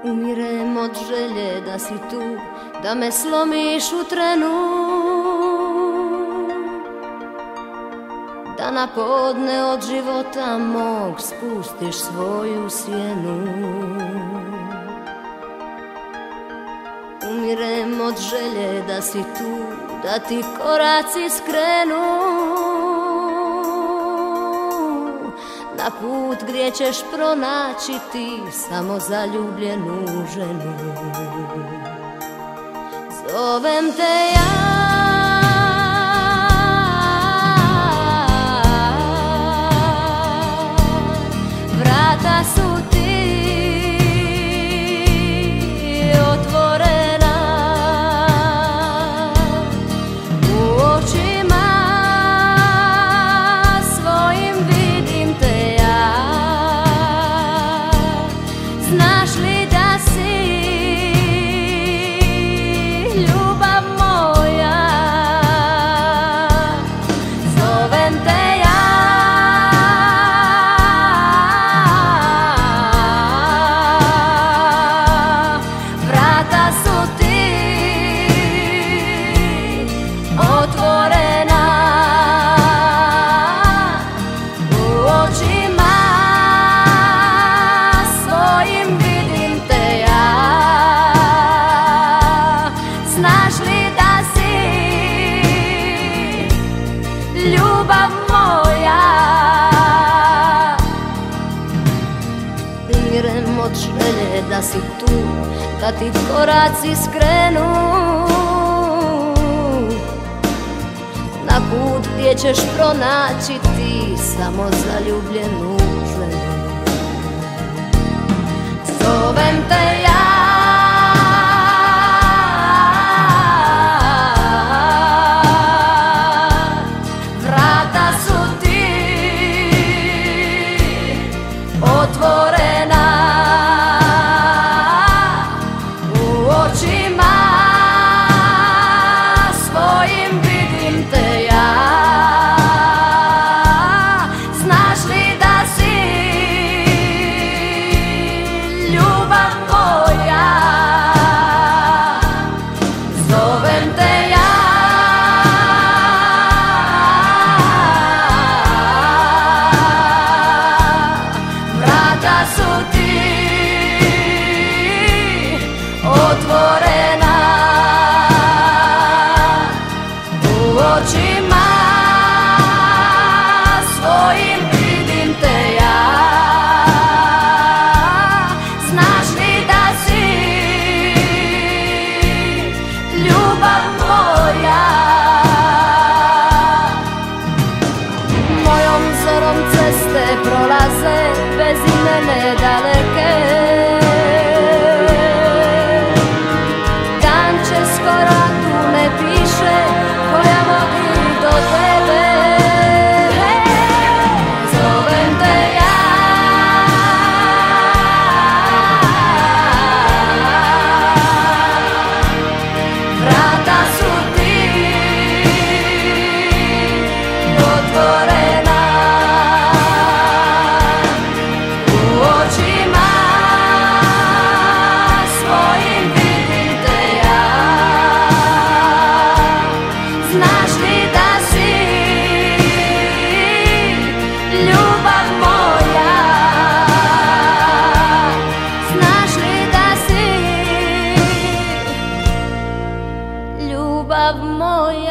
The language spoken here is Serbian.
Umirem od želje da si tu, da me slomiš u trenu, da na podne od života mog spustiš svoju sjenu. Umirem od želje da si tu, da ti koraci skrenu na put gdje ćeš pronaći ti samo zaljubljenu ženu. Zovem te ja, vrata su ti otvorena, u očima svojim vidim te ja. Znaš li da si ljubav moja? Zovem te ja, vrata su ti otvorena, u očima svojim vidim te ja. Znaš li da si ljubav moja? Umirem od želje da si tu, da ti koraci skrenu na put gdje ćeš pronaći ti samo zaljubljenu ženu. Zovem te ja, vrata su ti otvorena, u očima svojim vidim te ja. Znaš li da si ljubav moja? Zovem te ja, vrata su ti otvorena, u očima svojim vidim te ja. Znaš li da si ljubav moja? Mojom zorom ceste prolaze bez imene daleke, dan će skoro, tu ne piše koja vodi do tebe. Zovem te ja, vrata su ti otvorena, u očima svojim vidim te ja. Znaš li da si ljubav moja? Znaš li da si ljubav moja?